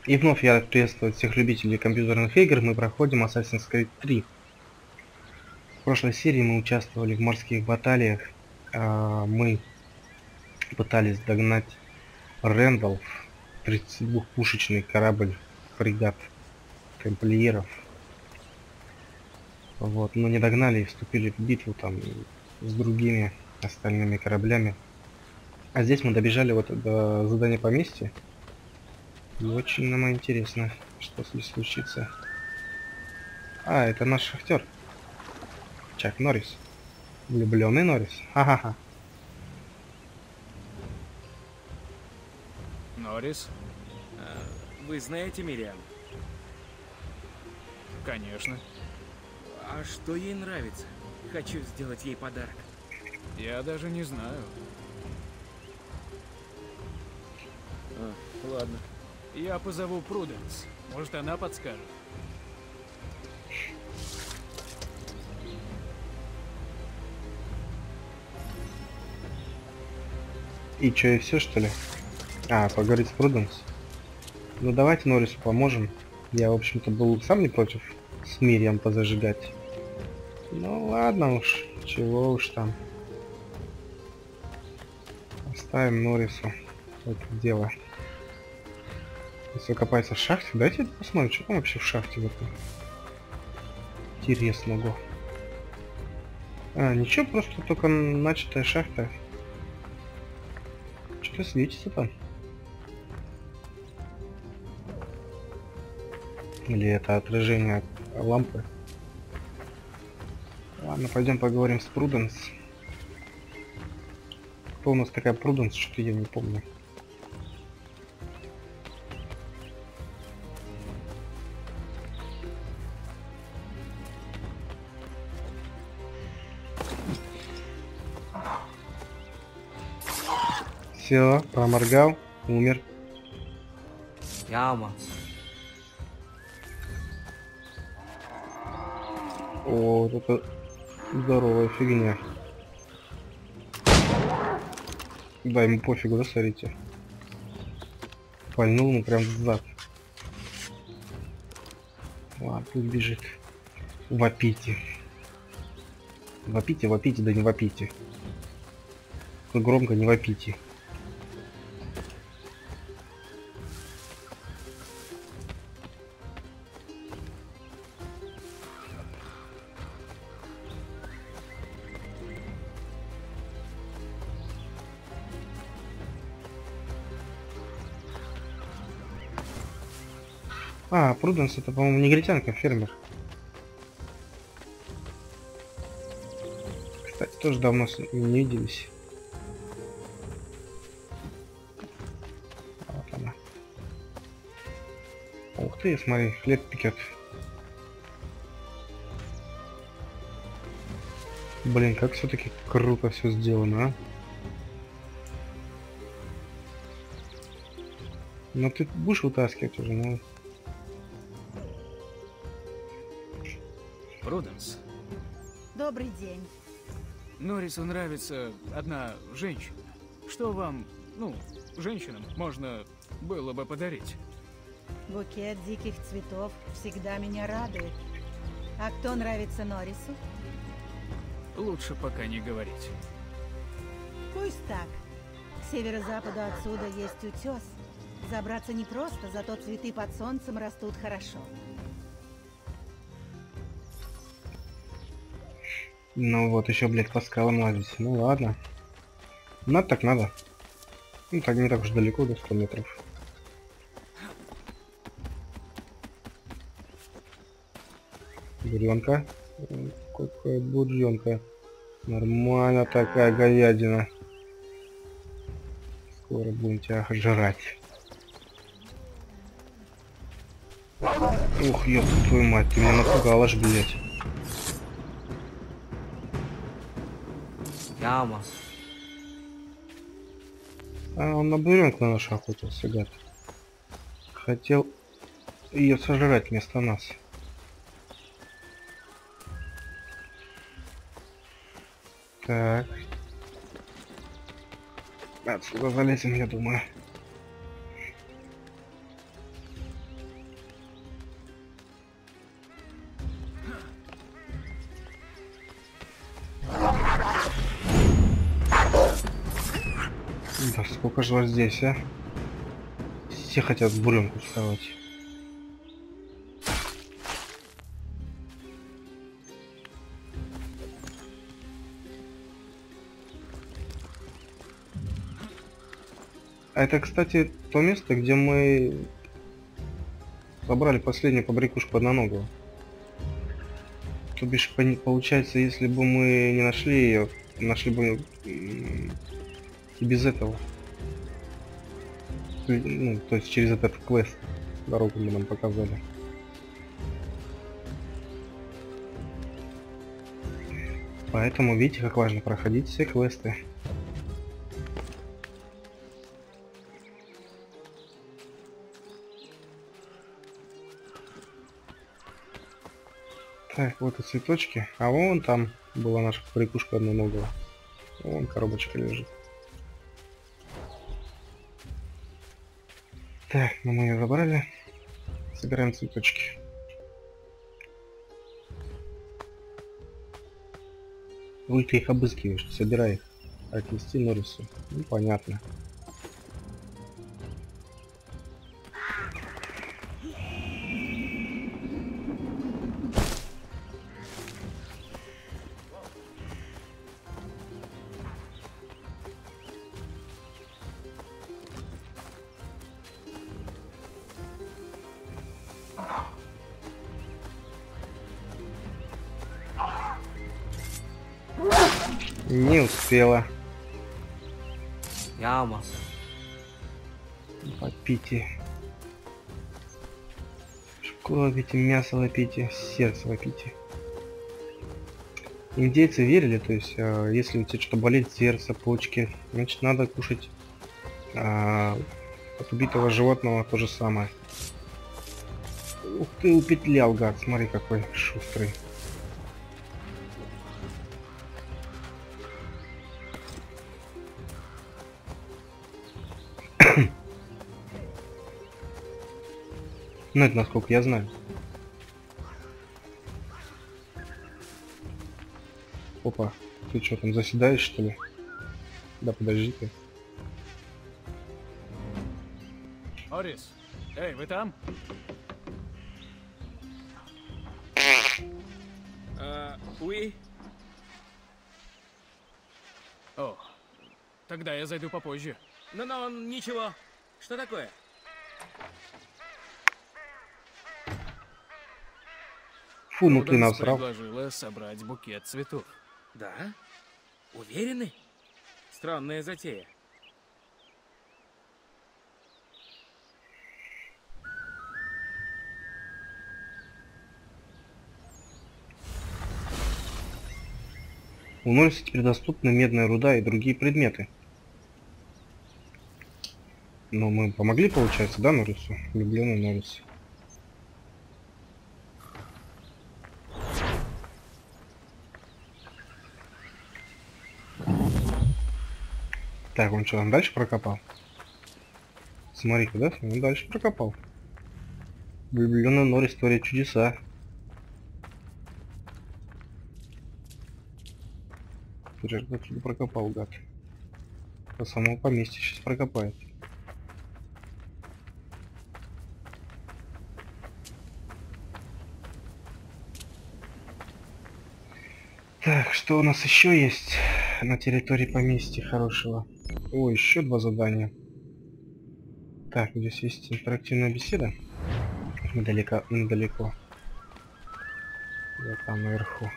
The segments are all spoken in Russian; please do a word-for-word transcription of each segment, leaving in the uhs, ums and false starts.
И вновь я рад приветствовать всех любителей компьютерных игр. Мы проходим Assassin's Creed три. В прошлой серии мы участвовали в морских баталиях. А, мы пытались догнать Рэндалф, тридцатидвухпушечный корабль, фрегат тамплиеров. Вот, но не догнали и вступили в битву там с другими остальными кораблями. А здесь мы добежали вот до задания поместья. И очень нам интересно, что здесь случится. А, это наш шахтер. Чак Норрис. Влюбленный Норрис. Ха-ха-ха. Норрис? А, вы знаете Мириам? Конечно. А что ей нравится? Хочу сделать ей подарок. Я даже не знаю. А, ладно. Я позову Пруденс. Может, она подскажет. И чё, и все что ли? А, поговорить с Пруденс. Ну давайте Норрису поможем. Я, в общем-то, был сам не против с Мириам позажигать. Ну ладно уж, чего уж там. Оставим Норрису это дело. Если копается в шахте, дайте посмотрим, что там вообще в шахте в этом. Интересного. А, ничего, просто только начатая шахта. Что светится там? Или это отражение от лампы? Ладно, пойдем поговорим с Пруденс. Кто у нас такая Пруденс, что-то я не помню. Все, проморгал, умер. Яма. О, вот это здоровая фигня. Да, ему пофигу, да, смотрите. Пальнул ему прям в зад. Ладно, пусть бежит. Вопите. Вопите, вопите, да не вопите. Громко не вопите. А, Пруденс это, по-моему, негритянка, фермер. Кстати, тоже давно с ней не виделись. Вот она. Ух ты, смотри, хлеб пекет. Блин, как все-таки круто все сделано, а? Ну ты будешь вытаскивать уже, ну. Пруденс. Добрый день. Норрису нравится одна женщина. Что вам, ну, женщинам можно было бы подарить? Букет диких цветов всегда меня радует. А кто нравится Норрису? Лучше пока не говорить. Пусть так. К северо-западу отсюда есть утес. Забраться непросто, зато цветы под солнцем растут хорошо. Ну вот, еще, блядь, по скалам лазить. Ну ладно. Надо так надо. Ну так не так уж далеко, до ста метров. Буренка. Какая буренка. Нормально такая говядина. Скоро будем тебя жрать. Ух, ёб твою мать, ты меня напугала ж, блядь. Яма. А он на буренку на нашу охотился, гад. Хотел ее сожрать вместо нас. Так. Отсюда залезем, я думаю. Да сколько же вас здесь, а? Все хотят в буренку вставать. А это, кстати, то место, где мы собрали последнюю побрякушку одноногого. То бишь, пони- получается, если бы мы не нашли ее, нашли бы м, и без этого. То есть, ну, то есть через этот квест дорогу мы нам показали. Поэтому видите, как важно проходить все квесты. Так, вот и цветочки. А вон там была наша побрякушка одноногого. Вон коробочка лежит. Так, ну мы ее забрали. Собираем цветочки. Ой, ты их обыскиваешь, собирай их. Отнести Норрису. Ну, понятно. Не успела. Яма. Попейте. Шкуру лопите, мясо лопите, сердце лопите. Индейцы верили, то есть, э, если у тебя что-то болит, сердце, почки, значит надо кушать э, от убитого животного то же самое. Ух ты, упетлял, гад, смотри какой шустрый. Ну это насколько я знаю. Опа, ты что там заседаешь, что ли? Да подожди ты. Орис, эй, вы там? А, уи. О, тогда я зайду попозже. Ну-ну, ничего. Что такое? Фу, ну ты Пруденс насрал. предложила собрать букет цветов. Да? Уверены? Странная затея. У Норриса теперь доступны медная руда и другие предметы. Но мы помогли, получается, да, Норрису? Влюбленный Норрис. Так, он что, там дальше прокопал? Смотри-ка, да? Он дальше прокопал. Влюбленный Норрис творит чудеса. Ты отсюда прокопал, гад. По самому поместья сейчас прокопает. Так, что у нас еще есть на территории поместья хорошего? О, еще два задания. Так, здесь есть интерактивная беседа. Недалеко, недалеко. Вот там наверху.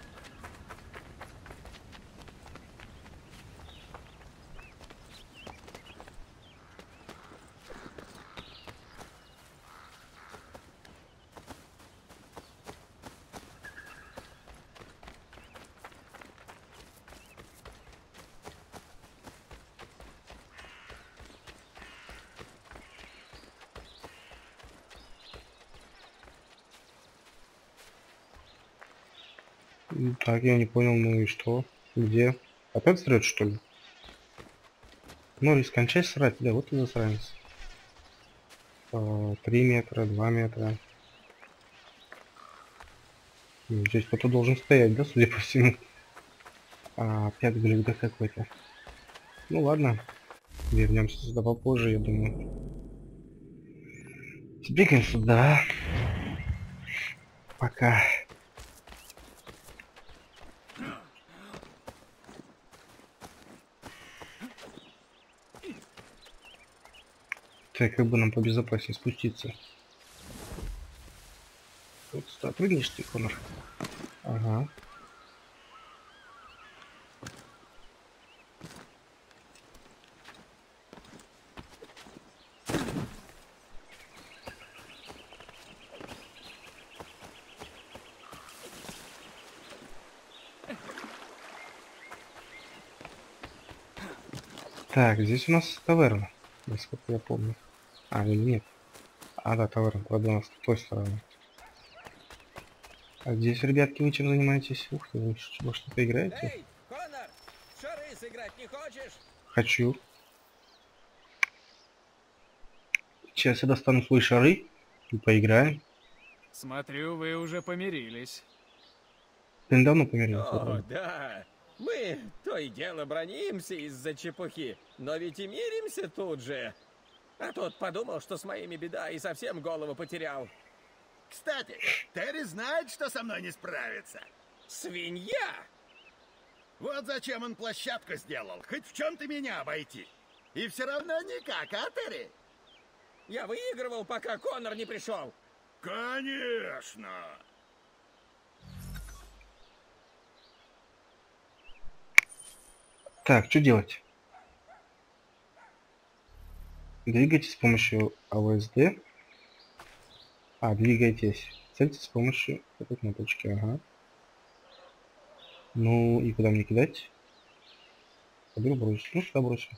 Так, я не понял, ну и что? Где? Опять срет, что ли? Норрис, кончай срать. Да, вот и засранец. А, Три метра, два метра. Ну, здесь кто-то должен стоять, да, судя по всему. А, опять глюк какой-то. Ну ладно. Вернемся сюда попозже, я думаю. Сбегаем сюда. Пока. Так, как бы нам побезопаснее спуститься? Вот сюда прыгнешь ты, Конор? Ага. Так, здесь у нас таверна, насколько я помню. А, или нет? А, да, таверна, правда, у нас с той стороны. А здесь, ребятки, вы чем занимаетесь? Ух ты, вы ш- во что-то играете? Эй, Конор, в шары сыграть не хочешь? Хочу. Сейчас я достану свои шары и поиграем. Смотрю, вы уже помирились. Ты недавно помирился, О, вроде. да. Мы то и дело бронимся из-за чепухи, но ведь и миримся тут же. А тот подумал, что с моими беда и совсем голову потерял. Кстати, Терри знает, что со мной не справится. Свинья! Вот зачем он площадку сделал. Хоть в чем-то меня обойти. И все равно никак, а, Терри? Я выигрывал, пока Конор не пришел. Конечно. Так, что делать? Двигайтесь с помощью А В С Д. А, двигайтесь. Цельте с помощью этой кнопочки, ага. Ну и куда мне кидать? Пойду бросить. Ну, сюда бросим.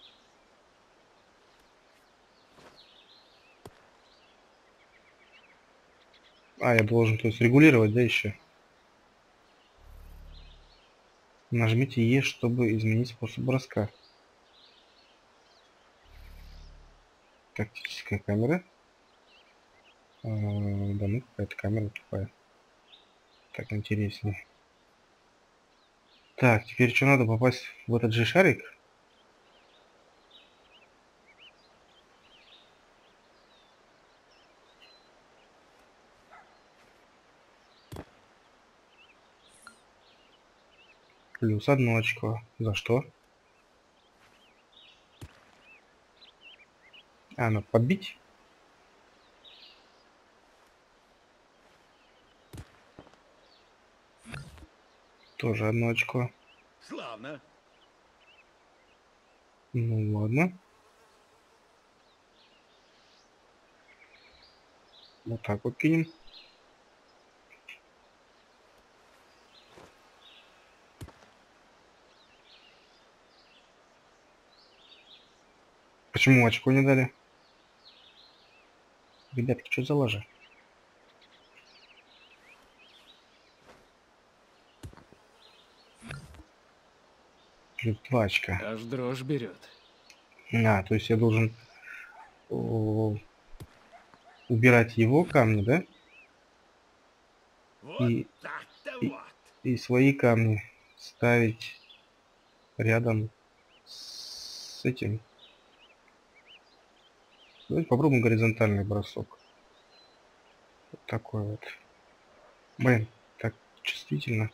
А, я должен, то есть, регулировать, да, еще? Нажмите Е, чтобы изменить способ броска. Тактическая камера. А, да ну, какая-то камера тупая. Так интереснее. Так, теперь что надо? Попасть в этот же шарик? Плюс одно очко. За что? А, надо подбить? Тоже одно очко. Славно. Ну ладно. Вот так вот кинем. Почему очко не дали? Ребятки, что за лажа? Плюс два очка. Аж дрожь берет. А, то есть я должен о, убирать его камни, да? Вот И, так-то и, вот. и свои камни ставить рядом с этим. Давайте попробуем горизонтальный бросок. Вот такой вот. Блин, так чувствительно.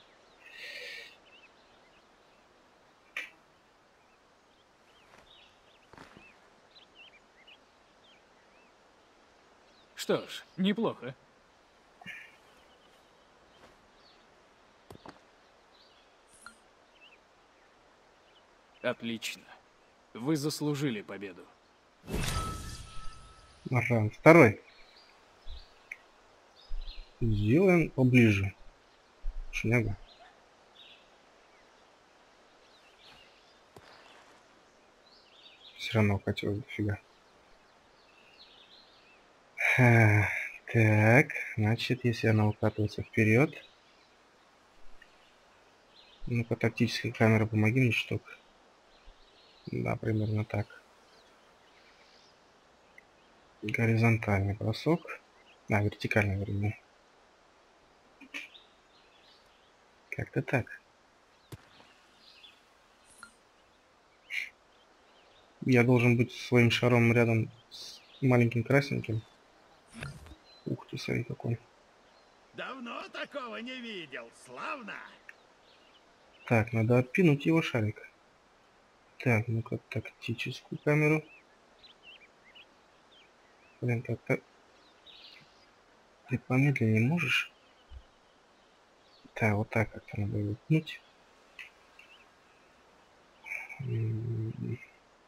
Что ж, неплохо. Отлично. Вы заслужили победу. Ага, второй. Сделаем поближе. Шняга. Все равно хотелось дофига. Ха, так, значит, если она укатывается вперед. Ну-ка, тактическая камера, помоги мне штук. Да, примерно так. Горизонтальный бросок. А, вертикальный, вернее. Как-то так. Я должен быть своим шаром рядом с маленьким красненьким. Ух ты, смотри какой. Давно такого не видел. Славно. Так, надо отпинуть его шарик. Так, ну-ка, тактическую камеру. Блин, как-то... Ты помедленнее можешь? Да, вот так как-то надо его пнуть. М,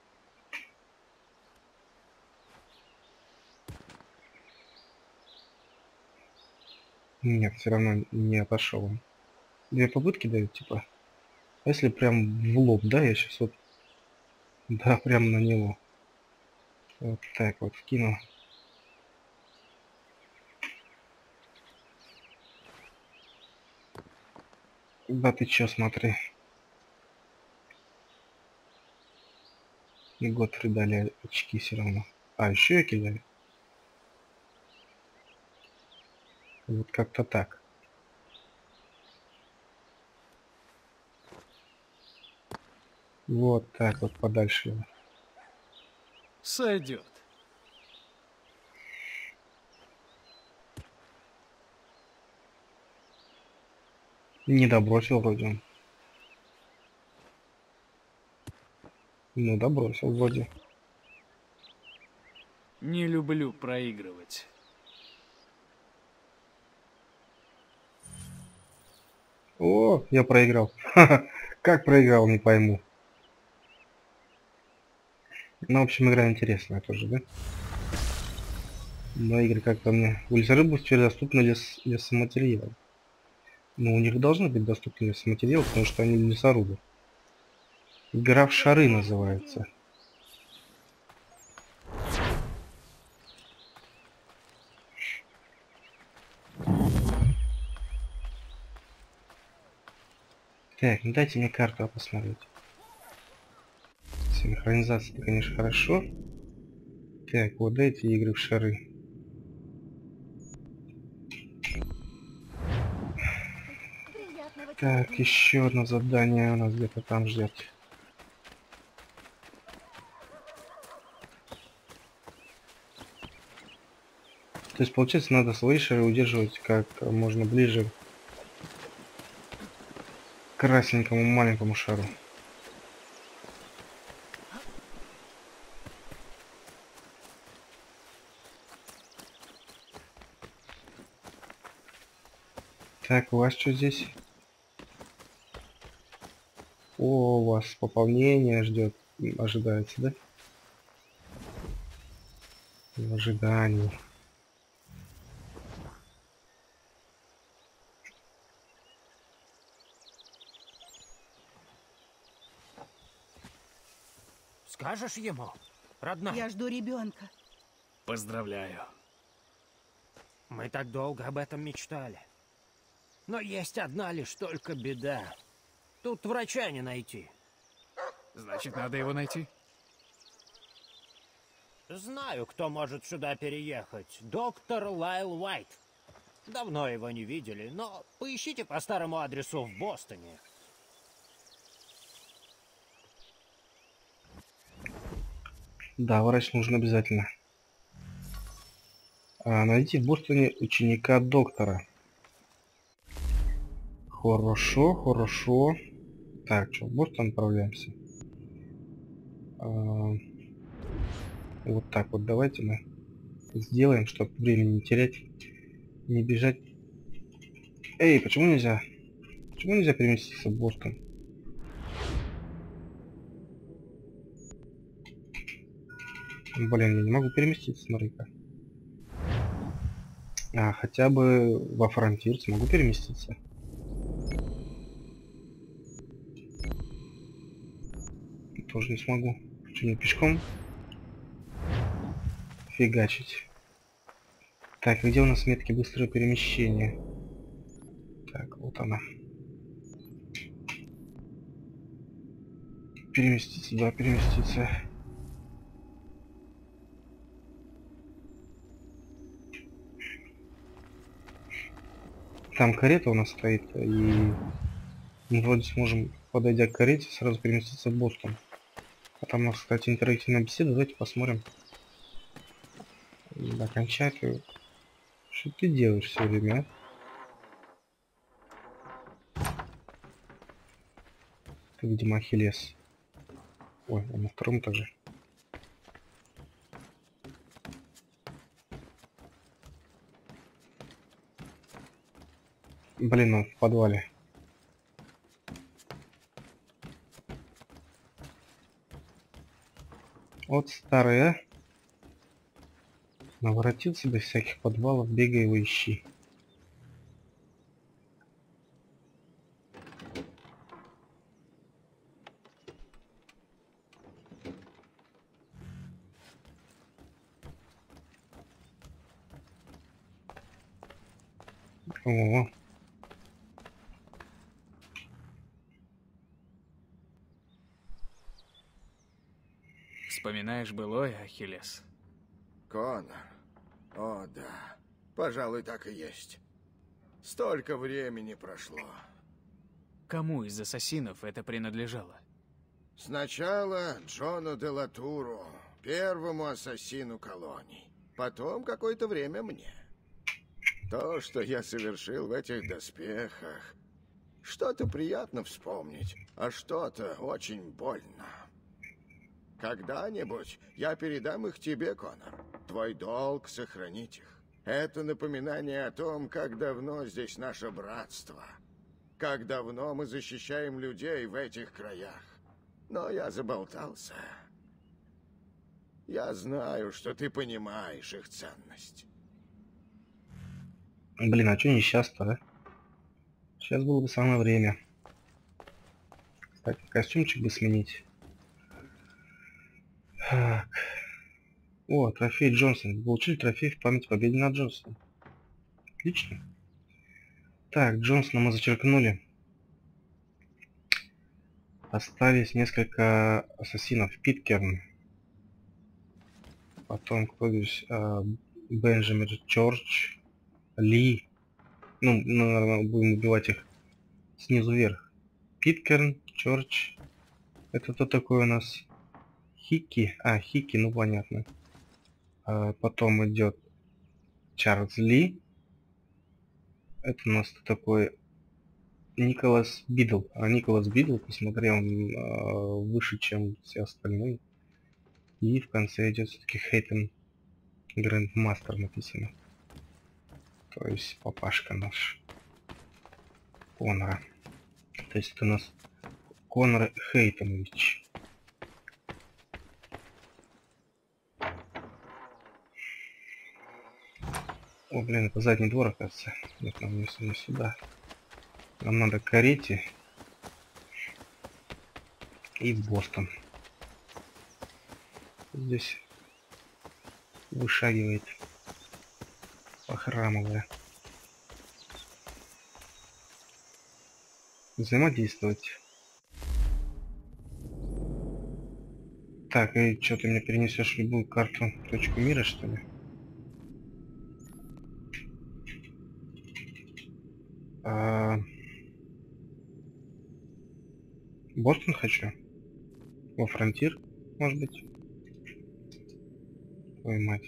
Нет, все равно не отошел он. Две попытки дают, типа. А если прям в лоб, да, я сейчас вот... Да, прям на него. Вот так вот вкину. Да ты чё, смотри. И Готфри дали очки все равно. А, еще я кидаю. Вот как-то так. Вот так вот подальше его. Сойдет. Не добросил вроде он. Ну, добросил вроде. Не люблю проигрывать. О, я проиграл. Ха-ха. Как проиграл, не пойму. Ну, в общем, игра интересная тоже, да? Но игры как-то мне... У лесорыбов теперь доступны лес... лесоматериалы. Но у них должны быть доступны лесоматериалы, потому что они лесорубы. Игра в шары называется. Так, ну дайте мне карту посмотреть. Синхронизация, конечно, хорошо. Так, вот дайте игры в шары. Так, еще одно задание у нас где-то там ждет. То есть, получается, надо свои шары удерживать как можно ближе к красненькому маленькому шару. Так, у вас что здесь? О, у вас пополнение ждет, ожидается, да? В ожидании. Скажешь ему, родная? Я жду ребенка. Поздравляю. Мы так долго об этом мечтали. Но есть одна лишь только беда. Тут врача не найти. Значит, надо его найти. Знаю, кто может сюда переехать. Доктор Лайл Уайт. Давно его не видели, но поищите по старому адресу в Бостоне. Да, врач нужен обязательно. А, найти в Бостоне ученика доктора. Хорошо, хорошо. Так, что, в Бостон отправляемся. А, вот так вот давайте мы сделаем, чтобы времени не терять, не бежать. Эй, почему нельзя? Почему нельзя переместиться в Бостон? Блин, я не могу переместиться, смотри-ка. А, хотя бы во Фронтир смогу переместиться. Тоже не смогу. Что, не пешком фигачить? Так, где у нас метки быстрого перемещения? Так, вот она. Переместиться, да, переместиться. Там карета у нас стоит, и мы вроде сможем, подойдя к карете, сразу переместиться в Бостон. Там у нас, кстати, интерактивная беседа. Давайте посмотрим. Окончательно. Что ты делаешь все время, а? Ты, видимо, Ахиллес. Ой, а на втором этаже. Блин, он в подвале. Вот старый, а? Наворотил себе всяких подвалов, бегай его ищи. О, Вспоминаешь былое, Ахиллес? Конор. О, да. Пожалуй, так и есть. Столько времени прошло. Кому из ассасинов это принадлежало? Сначала Джону де Латуру, первому ассасину колоний. Потом какое-то время мне. То, что я совершил в этих доспехах, что-то приятно вспомнить, а что-то очень больно. Когда-нибудь я передам их тебе, Конор. Твой долг — сохранить их. Это напоминание о том, как давно здесь наше братство. Как давно мы защищаем людей в этих краях. Но я заболтался. Я знаю, что ты понимаешь их ценность. блин, а чё не сейчас-то, а? Сейчас было бы самое время. Кстати, костюмчик бы сменить. Так. О, трофей Джонсон. Получили трофей в память победы над Джонсоном. Отлично. Так, Джонсона мы зачеркнули. Остались несколько ассасинов. Питкерн. Потом кто здесь? А, Бенджамин Чорч. Ли. Ну, наверное, будем убивать их снизу вверх. Питкерн, Чорч. Это кто такой у нас? Хики. А, Хики, ну понятно. А, потом идет Чарльз Ли. Это у нас кто такой? Николас Бидл. А Николас Бидл, посмотри, он а, выше, чем все остальные. И в конце идет все-таки Хейтен Грандмастер написано. То есть папашка наш Конора. То есть это у нас Конор Хейтенович. О, блин, это задний двор, оказывается. Нет, нам не, не сюда. Нам надо к карете и в Бостон. Здесь вышагивает, похрамывая. Взаимодействовать. Так, и что, ты мне перенесешь любую карту, точку мира, что ли? А... Бостон хочу. Во Фронтир, может быть. Ой, мать.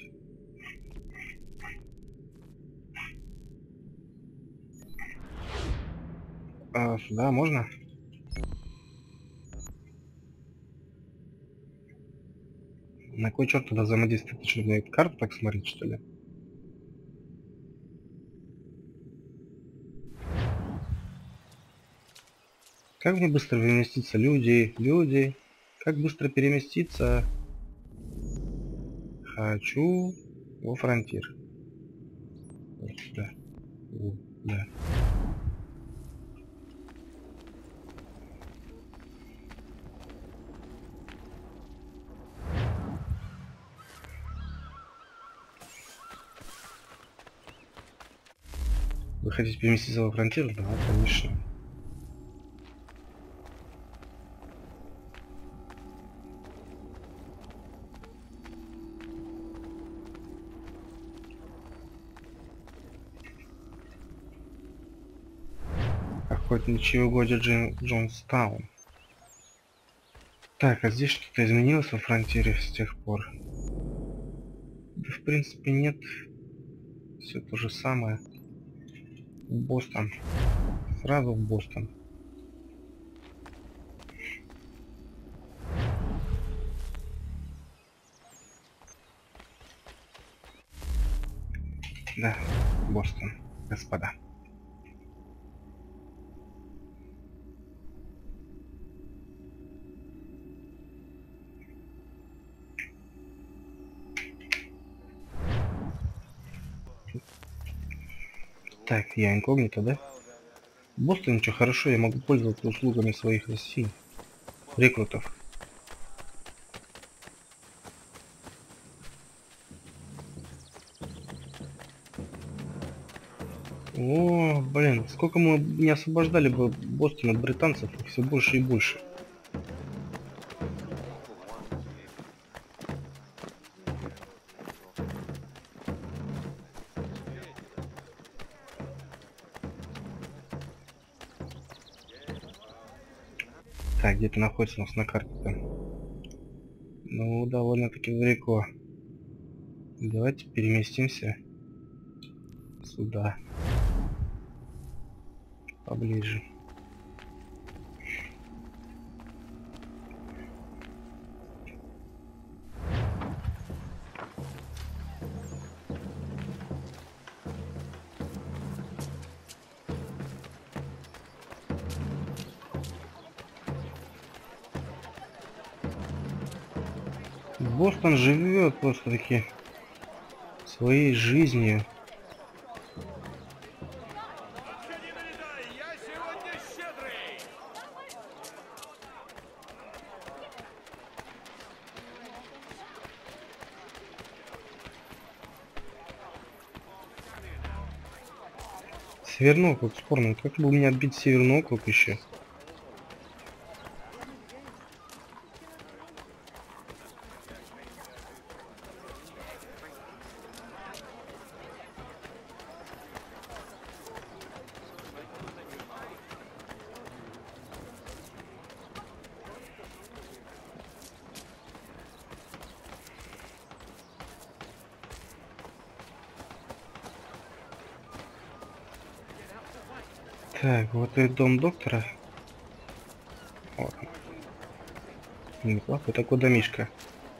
А, сюда можно? На кой черт туда взаимодействовать? Что, мне карту так смотреть, что ли? Как мне быстро переместиться? Люди, люди. Как быстро переместиться? Хочу во Фронтир. Вот сюда. О, да. Вы хотите переместиться во Фронтир? Да, конечно. Охотничье угодье Джон... Джонстаун. Так, а здесь что-то изменилось во фронтире с тех пор? Да, в принципе, нет. Все то же самое. В Бостон. Сразу в Бостон. Да, Бостон, господа. Так, я инкогнито, да? В Бостоне что хорошо, я могу пользоваться услугами своих эс си, рекрутов. О, блин, сколько мы не освобождали бы Бостон от британцев, их все больше и больше. Так, где-то находится у нас на карте-то. Ну, довольно-таки далеко. Давайте переместимся сюда. Поближе. Бостон живет просто-таки своей жизнью. Северный округ, спорно. Как бы у меня отбить Северный округ еще? Так, вот и дом доктора. Вот. Неплохой такой домишко.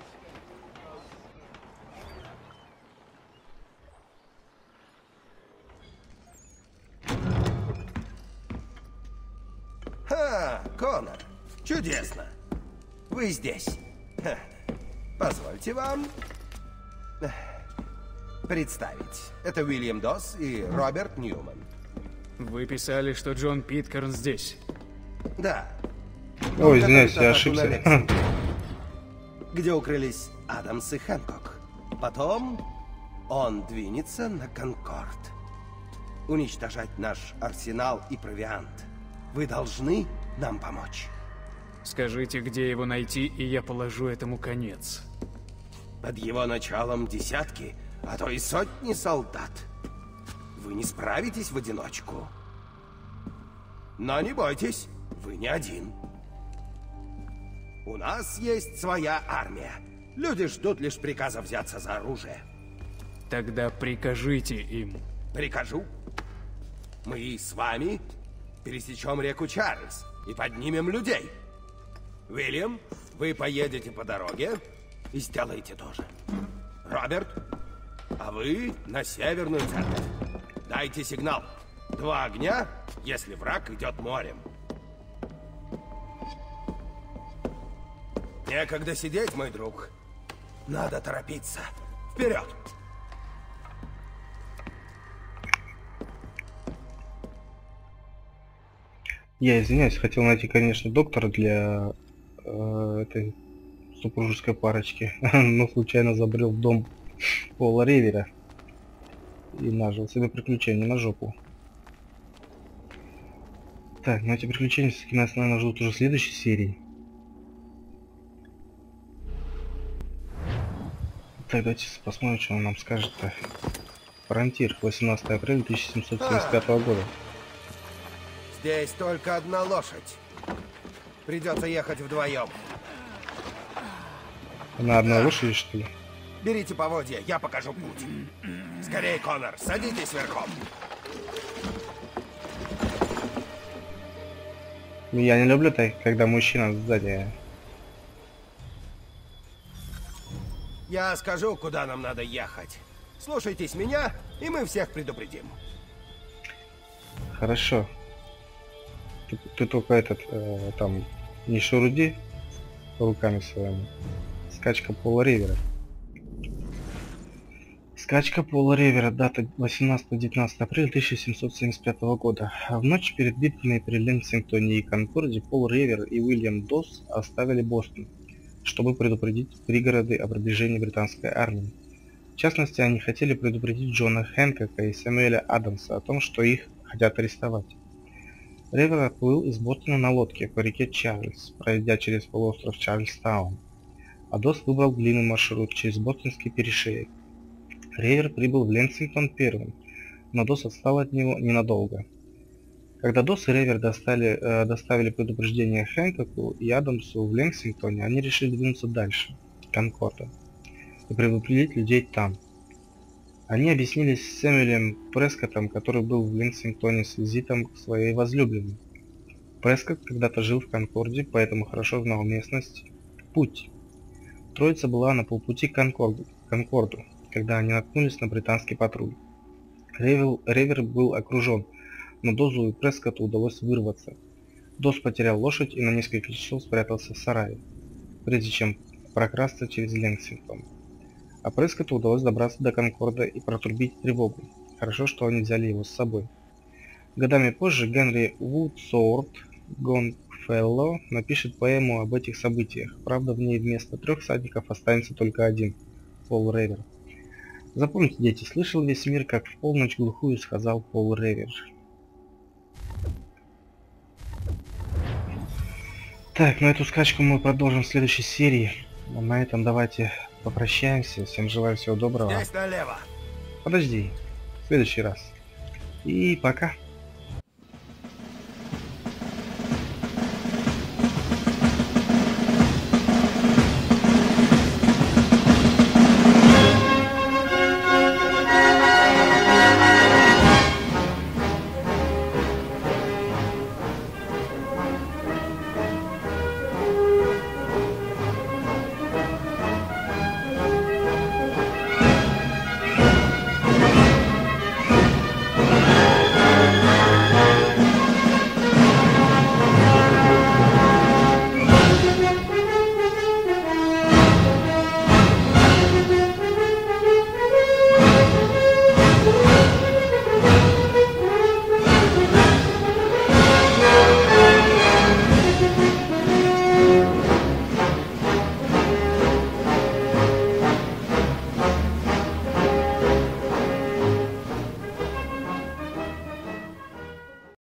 Ха, Конор, чудесно. Вы здесь. Ха. Позвольте вам эх, представить. Это Уильям Досс и Роберт Ньюман. Вы писали, что Джон Питкерн здесь. Да. Ой, извиняюсь, я ошибся. Где укрылись Адамс и Хэнкок. Потом он двинется на Конкорд. Уничтожать наш арсенал и провиант. Вы должны нам помочь. Скажите, где его найти, и я положу этому конец. Под его началом десятки, а то и сотни солдат. Вы не справитесь в одиночку. Но не бойтесь, вы не один. У нас есть своя армия. Люди ждут лишь приказа взяться за оружие. Тогда прикажите им. Прикажу. Мы с вами пересечем реку Чарльз и поднимем людей. Уильям, вы поедете по дороге и сделаете то же. Роберт, а вы на северную церковь. Дайте сигнал. Два огня, если враг идет морем. Некогда сидеть, мой друг. Надо торопиться. Вперед! Я извиняюсь, хотел найти, конечно, доктора для э, этой супружеской парочки, но случайно забрел в дом Пола Ревера и нажил себе приключения на жопу. Так, ну эти приключения все-таки нас, наверное, ждут уже в следующей серии. Так, давайте посмотрим, что он нам скажет-то. Фронтир, восемнадцатое апреля тысяча семьсот семьдесят пятого года. Здесь только одна лошадь. Придется ехать вдвоем. На одной лошади, что ли? Берите поводья, я покажу путь. Скорее, Конор, садитесь верхом. Я не люблю так, когда мужчина сзади. Я скажу, куда нам надо ехать. Слушайтесь меня, и мы всех предупредим. Хорошо. Ты, ты только этот, э, там, не шуруди руками своими. Скачка Пола Ревера. Скачка Пола Ревера, дата восемнадцатое-девятнадцатое апреля тысяча семьсот семьдесят пятого года. В ночь перед битвами при Лексингтоне и Конкорде Пол Ревер и Уильям Досс оставили Бостон, чтобы предупредить пригороды о приближении британской армии. В частности, они хотели предупредить Джона Хэнкока и Сэмюэля Адамса о том, что их хотят арестовать. Ревер отплыл из Бостона на лодке по реке Чарльз, пройдя через полуостров Чарльстаун, а Досс выбрал длинный маршрут через Бостонский перешеек. Ревер прибыл в Лексингтон первым, но Досс отстал от него ненадолго. Когда Досс и Ревер достали, э, доставили предупреждение Хэнкоку и Адамсу в Лексингтоне, они решили двинуться дальше, к Конкорду, и предупредить людей там. Они объяснились с Сэмюэлем Прескоттом, который был в Лексингтоне с визитом к своей возлюбленной. Прескотт когда-то жил в Конкорде, поэтому хорошо знал местность «Путь». Троица была на полпути к Конкорду, Конкорду когда они наткнулись на британский патруль. Ревел, Ревер был окружен, но Дозу и Прескотту удалось вырваться. Досс потерял лошадь и на несколько часов спрятался в сарае, прежде чем прокрасться через Лексингтон. А Прескотту удалось добраться до Конкорда и протрубить тревогу. Хорошо, что они взяли его с собой. Годами позже Генри Вудсворт Гонгфелло напишет поэму об этих событиях. Правда, в ней вместо трех всадников останется только один – Пол Ревер. Запомните, дети, слышал весь мир, как в полночь глухую сказал Пол Ревер. Так, ну эту скачку мы продолжим в следующей серии. А на этом давайте попрощаемся. Всем желаю всего доброго. Здесь налево. Подожди, в следующий раз. И пока.